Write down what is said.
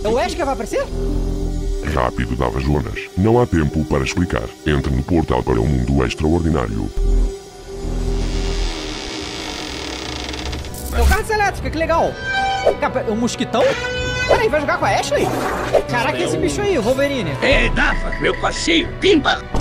É o Ash que vai aparecer? Rápido, Dava Jonas. Não há tempo para explicar. Entre no portal para o mundo extraordinário. É o carro elétrica, que legal. Cara, o mosquitão? Peraí, vai jogar com a Ashley? Caraca, esse bicho aí, o Wolverine. Dava, meu passeio, pimba!